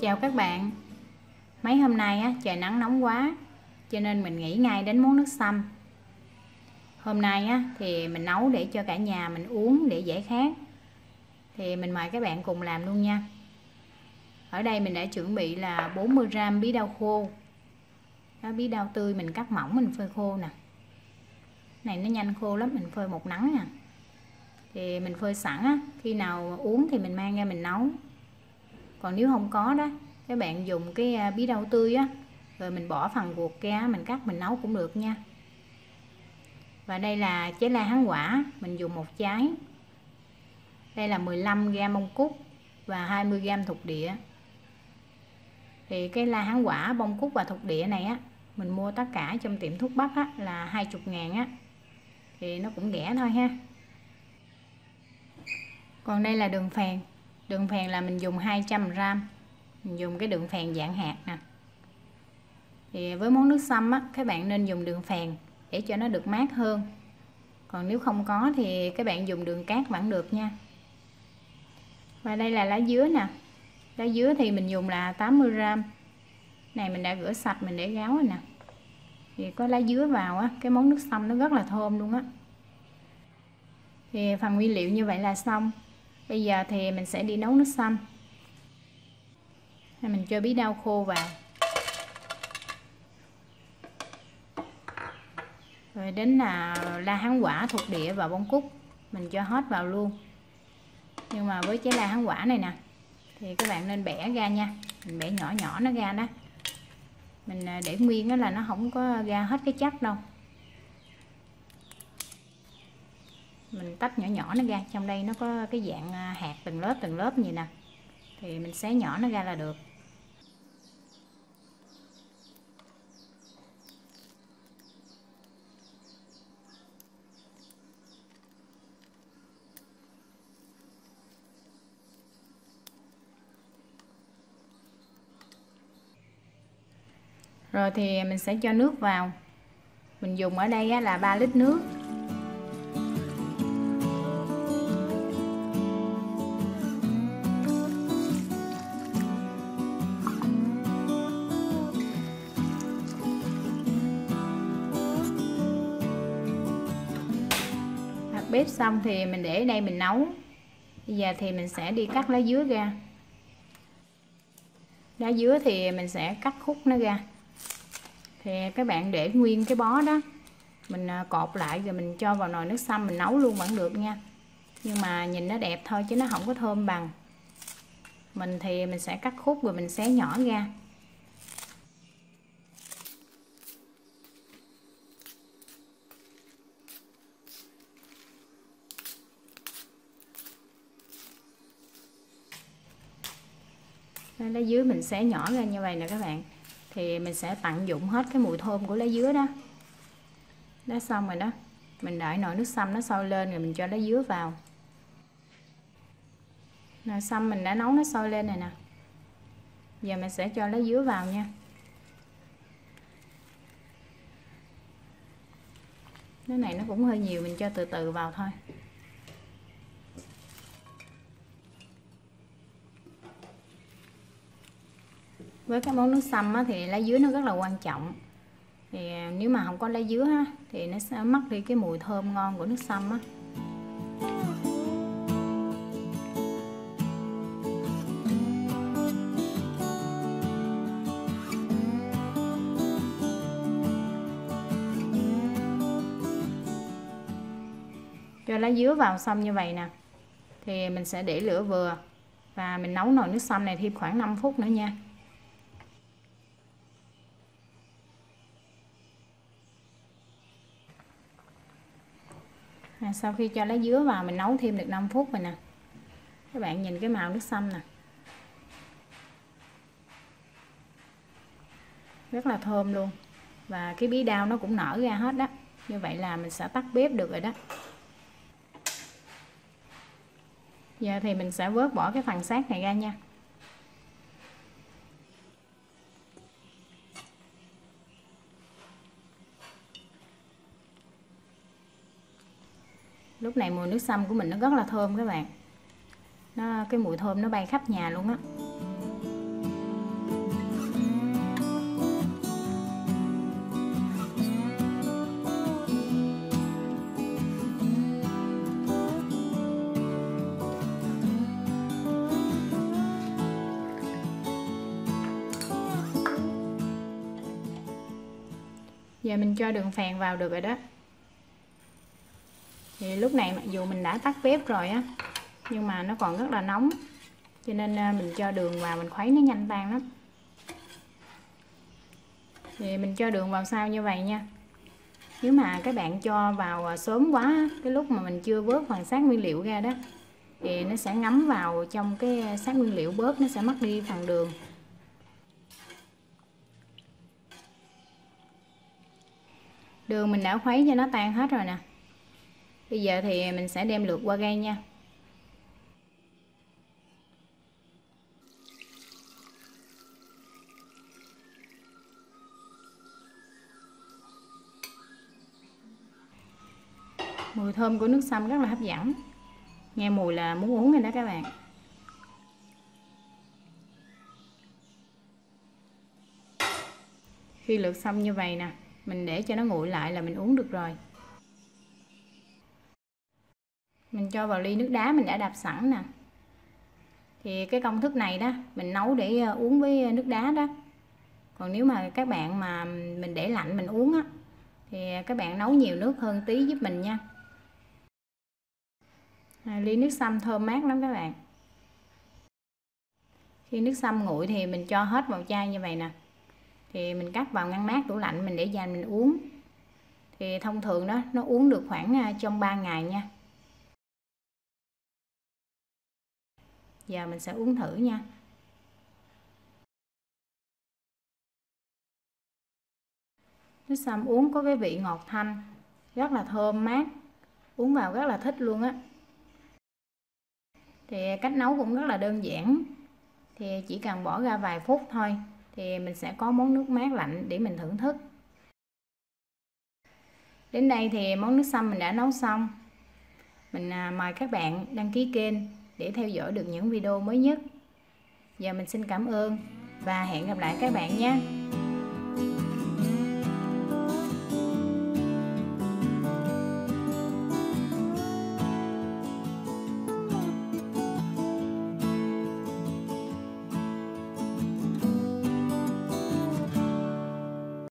Chào các bạn. Mấy hôm nay á, trời nắng nóng quá cho nên mình nghĩ ngay đến món nước sâm. Hôm nay á, thì mình nấu để cho cả nhà mình uống để giải khát. Thì mình mời các bạn cùng làm luôn nha. Ở đây mình đã chuẩn bị là 40g bí đao khô. Đó, bí đao tươi mình cắt mỏng mình phơi khô nè. Này nó nhanh khô lắm, mình phơi một nắng nè. Thì mình phơi sẵn á, khi nào uống thì mình mang ra mình nấu. Còn nếu không có đó, các bạn dùng cái bí đao tươi á, rồi mình bỏ phần ruột ra mình cắt mình nấu cũng được nha. Và đây là trái la hán quả, mình dùng một trái. Đây là 15g bông cúc và 20g thuộc địa. Thì cái la hán quả, bông cúc và thuộc địa này á, mình mua tất cả trong tiệm thuốc bắc á, là 20.000 á. Thì nó cũng rẻ thôi ha. Còn đây là đường phèn. Đường phèn là mình dùng 200g. Mình dùng cái đường phèn dạng hạt nè. Thì với món nước sâm á, các bạn nên dùng đường phèn để cho nó được mát hơn. Còn nếu không có thì các bạn dùng đường cát vẫn được nha. Và đây là lá dứa nè. Lá dứa thì mình dùng là 80g. Này mình đã rửa sạch mình để ráo rồi nè. Thì có lá dứa vào á, cái món nước sâm nó rất là thơm luôn á. Thì phần nguyên liệu như vậy là xong. Bây giờ thì mình sẽ đi nấu nước sâm. Mình cho bí đao khô vào. Rồi đến là la hán quả, thuộc địa và bông cúc mình cho hết vào luôn. Nhưng mà với trái la hán quả này nè thì các bạn nên bẻ ra nha. Mình bẻ nhỏ nhỏ nó ra đó. Mình để nguyên đó là nó không có ra hết cái chất đâu. Mình tách nhỏ nhỏ nó ra. Trong đây nó có cái dạng hạt từng lớp như nè. Thì mình xé nhỏ nó ra là được. Rồi thì mình sẽ cho nước vào. Mình dùng ở đây là 3 lít nước. Tắt bếp xong thì mình để ở đây mình nấu. Bây giờ thì mình sẽ đi cắt lá dứa ra. Lá dứa thì mình sẽ cắt khúc nó ra. Thì các bạn để nguyên cái bó đó, mình cột lại rồi mình cho vào nồi nước sâm mình nấu luôn vẫn được nha. Nhưng mà nhìn nó đẹp thôi chứ nó không có thơm bằng. Mình thì mình sẽ cắt khúc rồi mình xé nhỏ ra. Lá dứa mình xé nhỏ ra như vậy nè các bạn. Thì mình sẽ tận dụng hết cái mùi thơm của lá dứa đó. Đã xong rồi đó. Mình đợi nồi nước sâm nó sôi lên rồi mình cho lá dứa vào. Nồi sâm mình đã nấu nó sôi lên này nè. Giờ mình sẽ cho lá dứa vào nha. Cái này nó cũng hơi nhiều, mình cho từ từ vào thôi. Với cái món nước sâm á, thì lá dứa nó rất là quan trọng. Thì nếu mà không có lá dứa á, thì nó sẽ mất đi cái mùi thơm ngon của nước sâm á. Cho lá dứa vào xong như vậy nè thì mình sẽ để lửa vừa và mình nấu nồi nước sâm này thêm khoảng 5 phút nữa nha. Sau khi cho lá dứa vào mình nấu thêm được 5 phút rồi nè. Các bạn nhìn cái màu nước sâm nè. Rất là thơm luôn. Và cái bí đao nó cũng nở ra hết đó. Như vậy là mình sẽ tắt bếp được rồi đó. Giờ thì mình sẽ vớt bỏ cái phần xác này ra nha. Lúc này mùi nước sâm của mình nó rất là thơm các bạn. Cái mùi thơm nó bay khắp nhà luôn á. Giờ mình cho đường phèn vào được rồi đó. Thì lúc này mặc dù mình đã tắt bếp rồi á, nhưng mà nó còn rất là nóng, cho nên mình cho đường vào mình khuấy nó nhanh tan lắm. Thì mình cho đường vào sau như vậy nha. Nếu mà các bạn cho vào sớm quá, cái lúc mà mình chưa vớt phần xác nguyên liệu ra đó, thì nó sẽ ngấm vào trong cái xác nguyên liệu, bớt nó sẽ mất đi phần đường. Đường mình đã khuấy cho nó tan hết rồi nè. Bây giờ thì mình sẽ đem lượt qua gây nha. Mùi thơm của nước sâm rất là hấp dẫn. Nghe mùi là muốn uống rồi đó các bạn. Khi lượt xong như vậy nè, mình để cho nó nguội lại là mình uống được rồi. Mình cho vào ly nước đá mình đã đập sẵn nè. Thì cái công thức này đó, mình nấu để uống với nước đá đó. Còn nếu mà các bạn mà mình để lạnh mình uống á, thì các bạn nấu nhiều nước hơn tí giúp mình nha. Ly nước sâm thơm mát lắm các bạn. Khi nước sâm nguội thì mình cho hết vào chai như vậy nè. Thì mình cắt vào ngăn mát tủ lạnh mình để dành mình uống. Thì thông thường đó nó uống được khoảng trong 3 ngày nha. Giờ mình sẽ uống thử nha. Nước sâm uống có cái vị ngọt thanh, rất là thơm mát, uống vào rất là thích luôn á. Thì cách nấu cũng rất là đơn giản, thì chỉ cần bỏ ra vài phút thôi thì mình sẽ có món nước mát lạnh để mình thưởng thức. Đến đây thì món nước sâm mình đã nấu xong. Mình mời các bạn đăng ký kênh để theo dõi được những video mới nhất. Giờ mình xin cảm ơn và hẹn gặp lại các bạn nhé.